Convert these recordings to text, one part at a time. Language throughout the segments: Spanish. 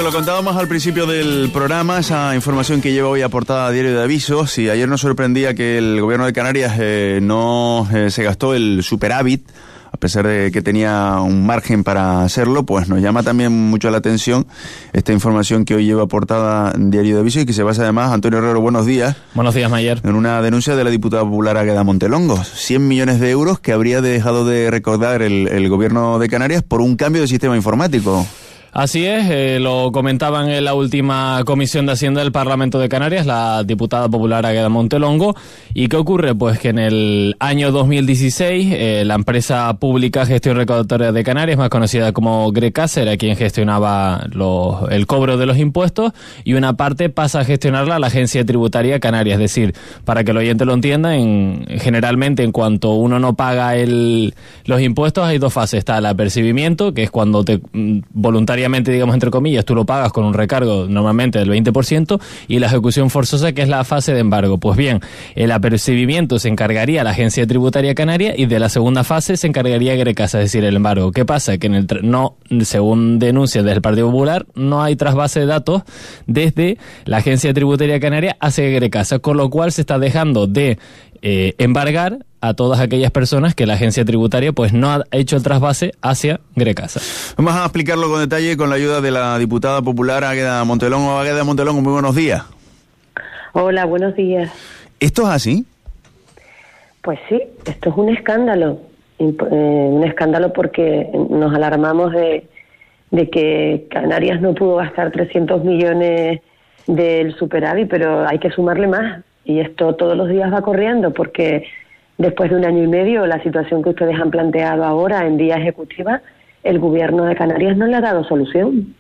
se lo contábamos al principio del programa, esa información que lleva hoy a portada Diario de Avisos. Y ayer nos sorprendía que el gobierno de Canarias no se gastó el superávit, a pesar de que tenía un margen para hacerlo. Pues nos llama también mucho la atención esta información que hoy lleva portada Diario de Avisos y que se basa además, Antonio Herrero, buenos días. Buenos días, Mayer. En una denuncia de la diputada popular Águeda Montelongo. 100 millones de euros que habría dejado de recaudar el gobierno de Canarias por un cambio de sistema informático. Así es, lo comentaban en la última Comisión de Hacienda del Parlamento de Canarias, la diputada popular Águeda Montelongo. ¿Y qué ocurre? Pues que en el año 2016, la empresa pública Gestión Recaudatoria de Canarias, más conocida como Grecasa, era quien gestionaba el cobro de los impuestos, y una parte pasa a gestionarla a la Agencia Tributaria Canaria. Es decir, para que el oyente lo entienda, generalmente en cuanto uno no paga los impuestos hay dos fases. Está el apercibimiento, que es cuando voluntariamente, digamos entre comillas, tú lo pagas con un recargo normalmente del 20%, y la ejecución forzosa, que es la fase de embargo. Pues bien, el apercibimiento se encargaría la Agencia Tributaria Canaria y de la segunda fase se encargaría Grecasa, es decir, el embargo. ¿Qué pasa? Que según denuncias del Partido Popular, no hay trasvase de datos desde la Agencia Tributaria Canaria hacia Grecasa, con lo cual se está dejando de embargar a todas aquellas personas que la agencia tributaria pues no ha hecho el trasvase hacia Grecasa. Vamos a explicarlo con detalle con la ayuda de la diputada popular Águeda Montelongo. Águeda Montelongo, muy buenos días. Hola, buenos días. ¿Esto es así? Pues sí, esto es un escándalo. Un escándalo porque nos alarmamos de que Canarias no pudo gastar 300 millones del superávit, pero hay que sumarle más. Y esto todos los días va corriendo porque después de 1 año y medio, la situación que ustedes han planteado ahora en vía ejecutiva, el gobierno de Canarias no le ha dado solución.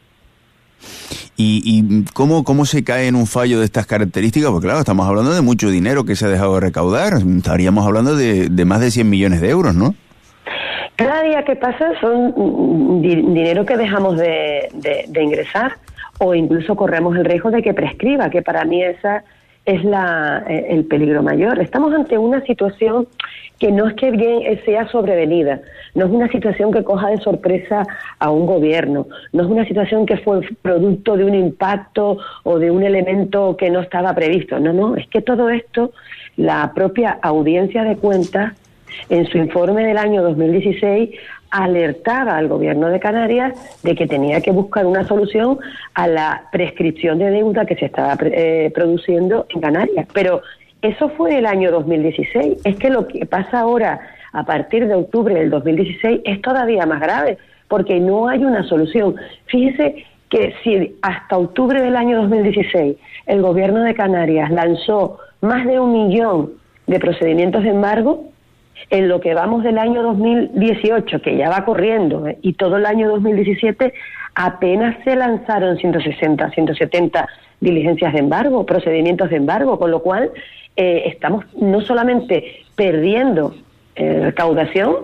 ¿Y cómo se cae en un fallo de estas características? Porque claro, estamos hablando de mucho dinero que se ha dejado de recaudar. Estaríamos hablando de más de 100 millones de euros, ¿no? Cada día que pasa son dinero que dejamos de ingresar, o incluso corremos el riesgo de que prescriba, que para mí esa es el peligro mayor. Estamos ante una situación que no es que bien sea sobrevenida, no es una situación que coja de sorpresa a un gobierno, no es una situación que fue producto de un impacto o de un elemento que no estaba previsto. No, es que todo esto, la propia Audiencia de Cuentas, en su informe del año 2016, alertaba al gobierno de Canarias de que tenía que buscar una solución a la prescripción de deuda que se estaba produciendo en Canarias. Pero eso fue el año 2016. Es que lo que pasa ahora, a partir de octubre del 2016, es todavía más grave, porque no hay una solución. Fíjese que si hasta octubre del año 2016 el gobierno de Canarias lanzó más de 1 millón de procedimientos de embargo, en lo que vamos del año 2018, que ya va corriendo, y todo el año 2017, apenas se lanzaron 160, 170 diligencias de embargo, procedimientos de embargo, con lo cual estamos no solamente perdiendo recaudación,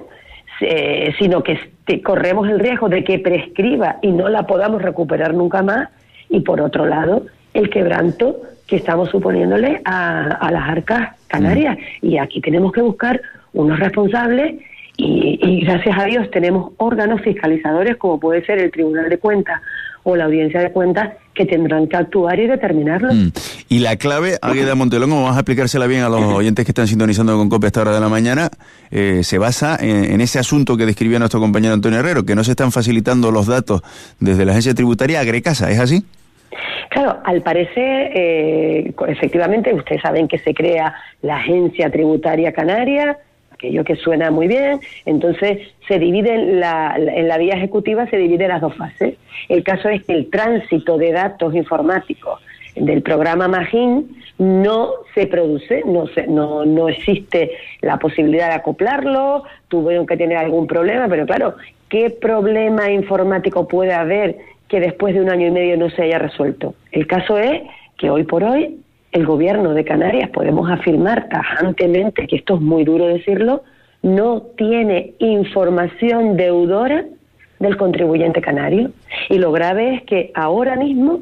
sino que corremos el riesgo de que prescriba y no la podamos recuperar nunca más, y por otro lado, el quebranto que estamos suponiéndole a las arcas canarias. Y aquí tenemos que buscar unos responsables y gracias a Dios tenemos órganos fiscalizadores como puede ser el Tribunal de Cuentas o la Audiencia de Cuentas, que tendrán que actuar y determinarlo. Y la clave, Águeda Montelongo, vamos a explicársela bien a los oyentes que están sintonizando con COPE a esta hora de la mañana, se basa en ese asunto que describía nuestro compañero Antonio Herrero, que no se están facilitando los datos desde la agencia tributaria a Grecasa, ¿es así? Claro, al parecer, efectivamente, ustedes saben que se crea la Agencia Tributaria Canaria, aquello que suena muy bien. Entonces se divide en la vía ejecutiva, se divide en las dos fases. El caso es que el tránsito de datos informáticos del programa Magín no se produce, no existe la posibilidad de acoplarlo, tuvieron que tener algún problema, pero claro, ¿qué problema informático puede haber que después de 1 año y medio no se haya resuelto? El caso es que hoy por hoy el gobierno de Canarias, podemos afirmar tajantemente, que esto es muy duro decirlo, no tiene información deudora del contribuyente canario. Y lo grave es que ahora mismo,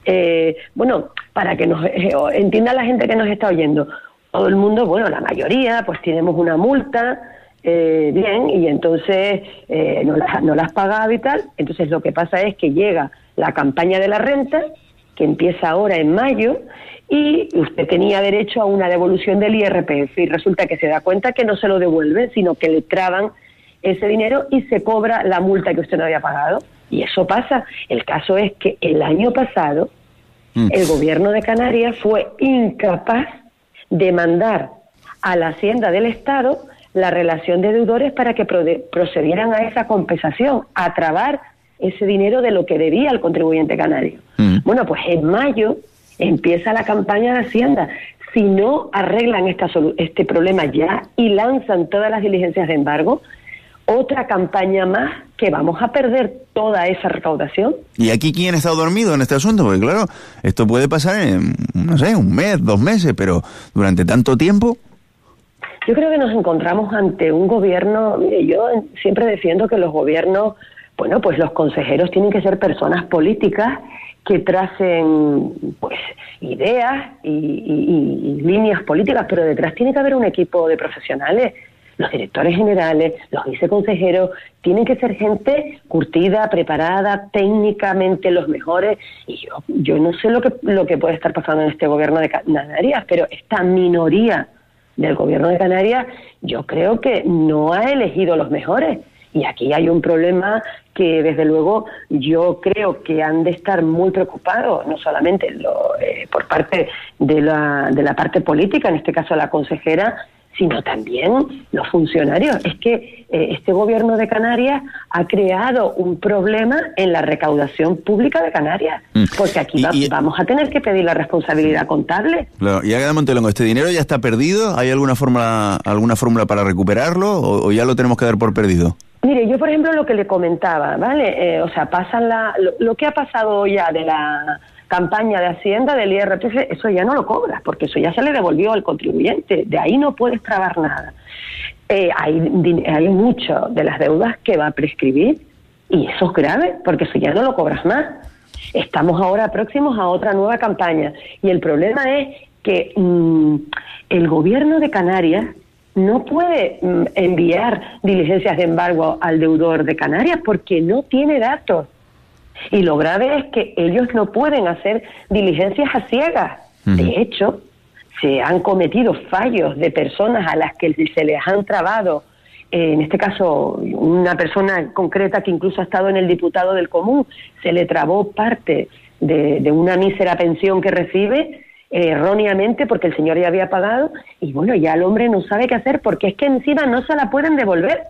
para que nos entienda la gente que nos está oyendo, todo el mundo, la mayoría, pues tenemos una multa bien, y entonces no la has pagado y tal. Entonces lo que pasa es que llega la campaña de la renta, que empieza ahora en mayo, y usted tenía derecho a una devolución del IRPF, y resulta que se da cuenta que no se lo devuelven, sino que le traban ese dinero y se cobra la multa que usted no había pagado. Y eso pasa. El caso es que el año pasado el gobierno de Canarias fue incapaz de mandar a la Hacienda del Estado la relación de deudores para que procedieran a esa compensación, a trabar ese dinero de lo que debía el contribuyente canario. Bueno, pues en mayo empieza la campaña de Hacienda. Si no arreglan este problema ya y lanzan todas las diligencias de embargo, otra campaña más que vamos a perder toda esa recaudación. ¿Y aquí quién está dormido en este asunto? Porque claro, esto puede pasar en, no sé, un mes, 2 meses, pero durante tanto tiempo... Yo creo que nos encontramos ante un gobierno, mire, yo siempre defiendo que los gobiernos, bueno, pues los consejeros tienen que ser personas políticas que tracen pues ideas y líneas políticas, pero detrás tiene que haber un equipo de profesionales. Los directores generales, los viceconsejeros, tienen que ser gente curtida, preparada, técnicamente los mejores. Y yo no sé lo que puede estar pasando en este gobierno de Canarias, pero esta minoría del gobierno de Canarias yo creo que no ha elegido los mejores. Y aquí hay un problema que desde luego yo creo que han de estar muy preocupados, no solamente por parte de la parte política, en este caso la consejera, sino también los funcionarios. Es que este gobierno de Canarias ha creado un problema en la recaudación pública de Canarias, porque aquí vamos a tener que pedir la responsabilidad contable. Claro. Y Águeda Montelongo, ¿este dinero ya está perdido? ¿Hay alguna fórmula para recuperarlo o ya lo tenemos que dar por perdido? Mire, yo por ejemplo lo que le comentaba, ¿vale? Pasan lo que ha pasado ya de la campaña de Hacienda, del IRPF, eso ya no lo cobras, porque eso ya se le devolvió al contribuyente, de ahí no puedes trabar nada. Hay mucho de las deudas que va a prescribir, y eso es grave, porque eso ya no lo cobras más. Estamos ahora próximos a otra nueva campaña, y el problema es que el gobierno de Canarias no puede enviar diligencias de embargo al deudor de Canarias porque no tiene datos. Y lo grave es que ellos no pueden hacer diligencias a ciegas. De hecho, se han cometido fallos de personas a las que se les han trabado, en este caso una persona concreta que incluso ha estado en el diputado del Común, se le trabó parte de una mísera pensión que recibe erróneamente porque el señor ya había pagado, y bueno, ya el hombre no sabe qué hacer porque es que encima no se la pueden devolver.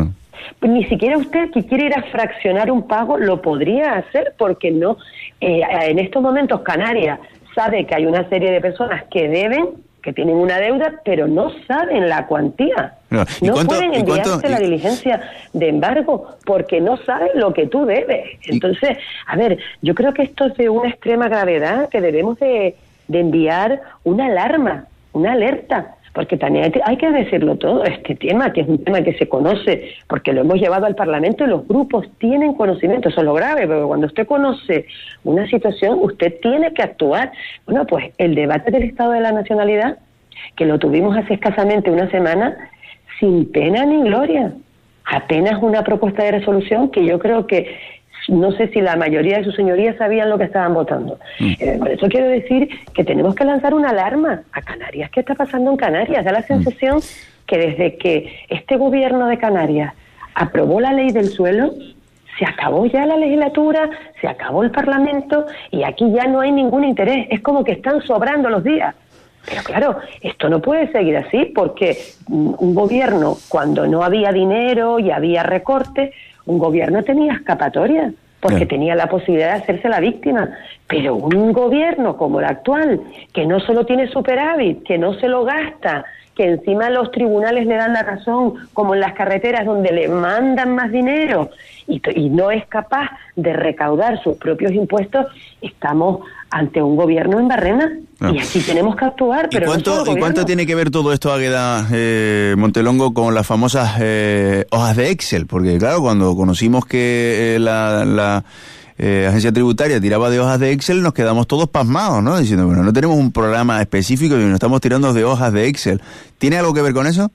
Ni siquiera usted que quiere ir a fraccionar un pago lo podría hacer porque no. En estos momentos Canarias sabe que hay una serie de personas que deben, que tienen una deuda, pero no saben la cuantía. No pueden enviarse la diligencia de embargo porque no saben lo que tú debes. Entonces, a ver, yo creo que esto es de una extrema gravedad que debemos de enviar una alarma, una alerta. Porque también hay que decirlo todo, este tema, que es un tema que se conoce, porque lo hemos llevado al Parlamento y los grupos tienen conocimiento, eso es lo grave, pero cuando usted conoce una situación, usted tiene que actuar. Bueno, pues el debate del Estado de la Nacionalidad, que lo tuvimos hace escasamente una semana, sin pena ni gloria, apenas una propuesta de resolución que yo creo que no sé si la mayoría de sus señorías sabían lo que estaban votando. Por eso quiero decir que tenemos que lanzar una alarma a Canarias. ¿Qué está pasando en Canarias? Da la sensación que desde que este gobierno de Canarias aprobó la ley del suelo, se acabó ya la legislatura, se acabó el Parlamento y aquí ya no hay ningún interés. Es como que están sobrando los días. Pero claro, esto no puede seguir así porque un gobierno, cuando no había dinero y había recortes, un gobierno tenía escapatoria porque tenía la posibilidad de hacerse la víctima, pero un gobierno como el actual, que no solo tiene superávit, que no se lo gasta, que encima los tribunales le dan la razón, como en las carreteras donde le mandan más dinero y no es capaz de recaudar sus propios impuestos, estamos ante un gobierno en barrena. Y aquí tenemos que actuar. Pero ¿Y cuánto tiene que ver todo esto, Águeda Montelongo, con las famosas hojas de Excel? Porque claro, cuando conocimos que la agencia tributaria tiraba de hojas de Excel, nos quedamos todos pasmados, ¿no? Diciendo, bueno, no tenemos un programa específico y nos estamos tirando de hojas de Excel. ¿Tiene algo que ver con eso?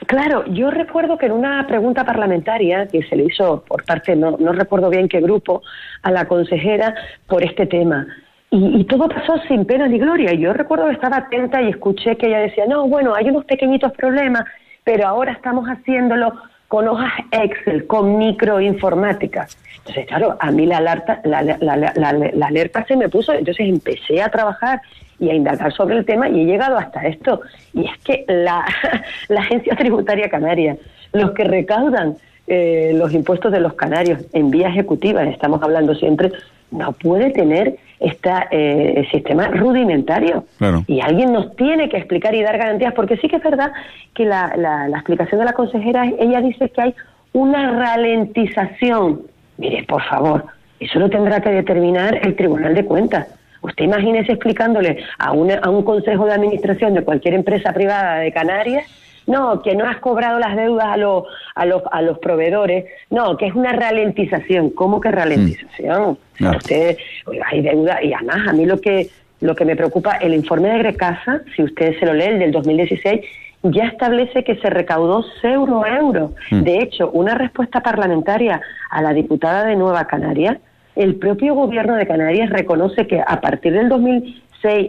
Claro, yo recuerdo que en una pregunta parlamentaria que se le hizo por parte, no recuerdo bien qué grupo, a la consejera por este tema. Y todo pasó sin pena ni gloria. Yo recuerdo que estaba atenta y escuché que ella decía, no, bueno, hay unos pequeñitos problemas, pero ahora estamos haciéndolo con hojas Excel, con microinformática. Entonces, claro, a mí la alerta se me puso, entonces empecé a trabajar y a indagar sobre el tema y he llegado hasta esto. Y es que la Agencia Tributaria Canaria, los que recaudan los impuestos de los canarios en vía ejecutiva, estamos hablando siempre, no puede tener este sistema rudimentario. Claro. Y alguien nos tiene que explicar y dar garantías, porque sí que es verdad que la explicación de la consejera, ella dice que hay una ralentización. Mire, por favor, eso lo tendrá que determinar el Tribunal de Cuentas. Usted imagínese explicándole a un consejo de administración de cualquier empresa privada de Canarias, no, que no has cobrado las deudas a los proveedores, no, que es una ralentización. ¿Cómo que ralentización? No. Usted, oiga, hay deuda, y además a mí lo que me preocupa, el informe de Grecasa, si usted se lo lee, el del 2016, ya establece que se recaudó 0 euros. De hecho, una respuesta parlamentaria a la diputada de Nueva Canarias, el propio gobierno de Canarias reconoce que a partir del 2016,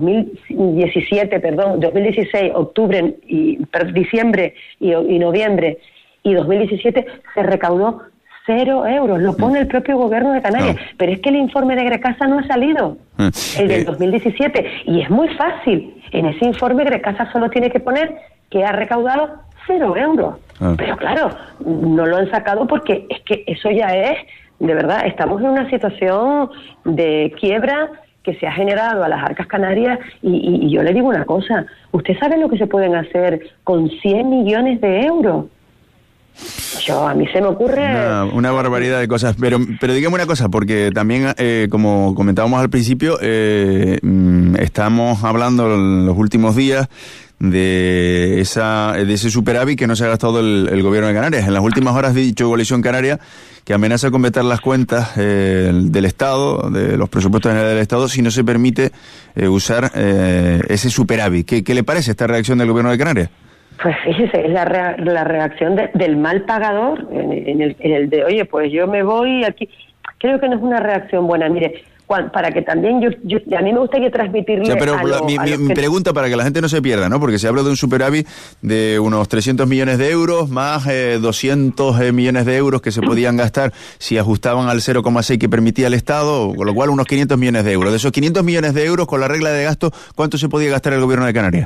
octubre, diciembre y noviembre y 2017 se recaudó 0 euros. Lo pone el propio gobierno de Canarias. Pero es que el informe de Grecasa no ha salido, el del 2017, y es muy fácil. En ese informe Grecasa solo tiene que poner que ha recaudado 0 euros. Pero claro, no lo han sacado porque es que eso ya es, de verdad, estamos en una situación de quiebra que se ha generado a las arcas canarias y yo le digo una cosa, ¿usted sabe lo que se pueden hacer con 100 millones de euros? A mí se me ocurre... Una barbaridad de cosas, pero dígame una cosa, porque también, como comentábamos al principio, estamos hablando en los últimos días de ese superávit que no se ha gastado el gobierno de Canarias. En las últimas horas ha dicho Coalición Canaria que amenaza con vetar las cuentas del Estado, de los presupuestos generales del Estado, si no se permite usar ese superávit. ¿Qué le parece esta reacción del gobierno de Canarias? Pues fíjese, es la reacción del mal pagador, en el de, oye, pues yo me voy aquí. Creo que no es una reacción buena. Mire, para que también a mí me gustaría transmitirle... Mi pregunta, para que la gente no se pierda, ¿no? Porque se habla de un superávit de unos 300 millones de euros, más 200 millones de euros que se podían gastar si ajustaban al 0,6 que permitía el Estado, con lo cual unos 500 millones de euros. De esos 500 millones de euros, con la regla de gasto, ¿cuánto se podía gastar el gobierno de Canarias?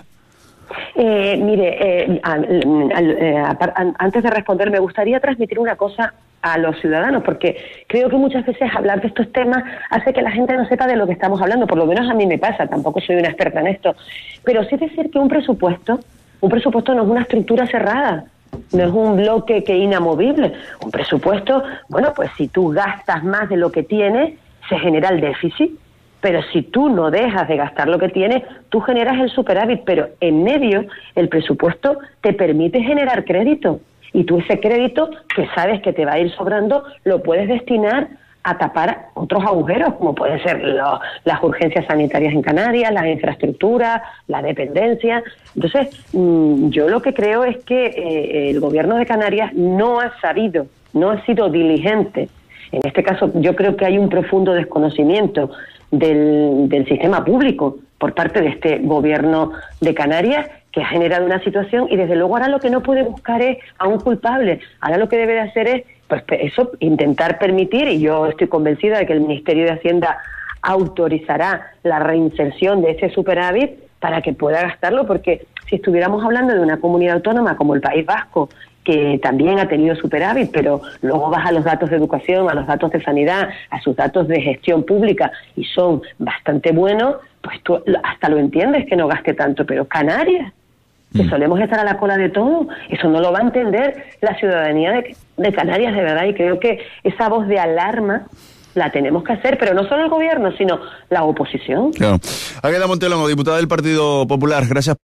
Antes de responder, me gustaría transmitir una cosa a los ciudadanos, porque creo que muchas veces hablar de estos temas hace que la gente no sepa de lo que estamos hablando, por lo menos a mí me pasa, tampoco soy una experta en esto, pero sí decir que un presupuesto no es una estructura cerrada, no es un bloque que inamovible. Un presupuesto, bueno, pues si tú gastas más de lo que tienes, se genera el déficit. Pero si tú no dejas de gastar lo que tienes, tú generas el superávit, pero en medio el presupuesto te permite generar crédito. Y tú ese crédito, que sabes que te va a ir sobrando, lo puedes destinar a tapar otros agujeros, como pueden ser las urgencias sanitarias en Canarias, las infraestructuras, la dependencia. Entonces, yo lo que creo es que el gobierno de Canarias no ha sido diligente. En este caso, yo creo que hay un profundo desconocimiento del sistema público por parte de este gobierno de Canarias, que ha generado una situación, y desde luego ahora lo que no puede buscar es a un culpable. Ahora lo que debe de hacer es, pues eso, intentar permitir, y yo estoy convencida de que el Ministerio de Hacienda autorizará la reinserción de ese superávit para que pueda gastarlo, porque si estuviéramos hablando de una comunidad autónoma como el País Vasco, que también ha tenido superávit, pero luego vas a los datos de educación, a los datos de sanidad, a sus datos de gestión pública, y son bastante buenos, pues tú hasta lo entiendes que no gaste tanto. Pero Canarias, que solemos estar a la cola de todo, eso no lo va a entender la ciudadanía de Canarias, de verdad, y creo que esa voz de alarma la tenemos que hacer, pero no solo el gobierno, sino la oposición. Claro. Águeda Montelongo, diputada del Partido Popular, gracias.